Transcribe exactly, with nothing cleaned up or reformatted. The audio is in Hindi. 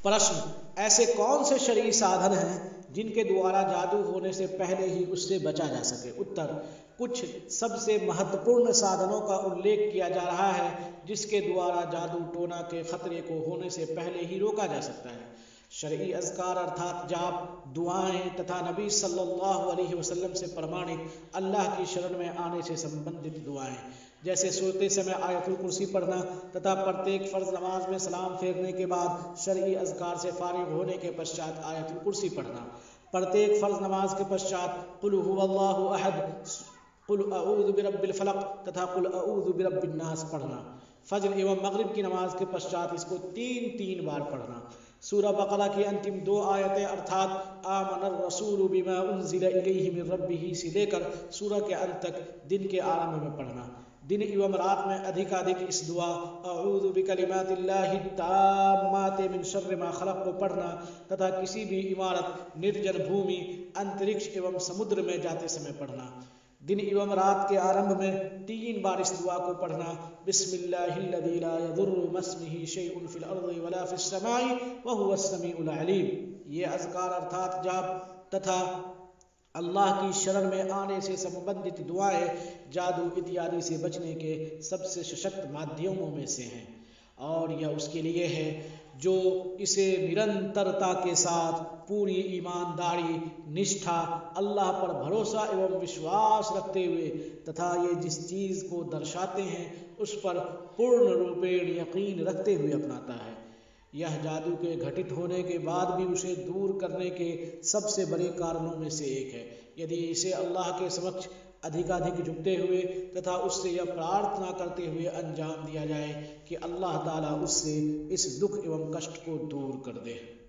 प्रश्न, ऐसे कौन से शरई साधन हैं जिनके द्वारा जादू होने से पहले ही उससे बचा जा सके? उत्तर, कुछ सबसे महत्वपूर्ण साधनों का उल्लेख किया जा रहा है जिसके द्वारा जादू टोना के खतरे को होने से पहले ही रोका जा सकता है। शरई अज़कार अर्थात जाप, दुआएं तथा नबी सल्लल्लाहु अलैहि वसल्लम से प्रमाणित अल्लाह की शरण में आने से संबंधित दुआएं, जैसे सोते समय आयतुल कुर्सी पढ़ना तथा प्रत्येक फ़र्ज नमाज में सलाम फेरने के बाद शरई अज़कार से फारिग होने के पश्चात आयतुल कुर्सी पढ़ना, प्रत्येक फ़र्ज नमाज के पश्चात कुल हुवल्लाहु अहद, कुल अऊज़ु बिरब्बिल फलक तथा कुल अऊज़ु बिरब्बिन नास पढ़ना, फज्र एवं मगरिब की नमाज के पश्चात इसको तीन तीन बार पढ़ना। सूरह बकरा की अंतिम दो आयतें अर्थात आमनर रसूलु बिमा उन्ज़िला इलैहि मिन रब्बिही से लेकर सूरह के अंत तक दिन के आरंभ में पढ़ना। दिन एवं रात में अधिकाधिक इस दुआ अऊज़ु बिकलिमातिल्लाहि ताम्माति मिन शर्रि मा खलक़ को पढ़ना तथा किसी भी इमारत, निर्जन भूमि, अंतरिक्ष एवं समुद्र में जाते समय पढ़ना। दिन एवं रात के आरंभ में तीन बार इस दुआ को पढ़ना, बिस्मिल्लाहिल्लज़ी ला यदुर्रु मस्मिही शैउन फिल अर्ज़ि वला फिस समाई व हुवस समीउल अलीम। ये अज़कार अर्थात जाप तथा अल्लाह की शरण में आने से संबंधित दुआएं जादू इत्यादि से बचने के सबसे सशक्त माध्यमों में से हैं और यह उसके लिए है जो इसे निरंतरता के साथ पूरी ईमानदारी, निष्ठा, अल्लाह पर भरोसा एवं विश्वास रखते हुए तथा ये जिस चीज़ को दर्शाते हैं उस पर पूर्ण रूपेण यकीन रखते हुए अपनाता है। यह जादू के घटित होने के बाद भी उसे दूर करने के सबसे बड़े कारणों में से एक है। यदि इसे अल्लाह के समक्ष अधिकाधिक झुकते हुए तथा उससे यह प्रार्थना करते हुए अंजाम दिया जाए कि अल्लाह ताला उससे इस दुख एवं कष्ट को दूर कर दे।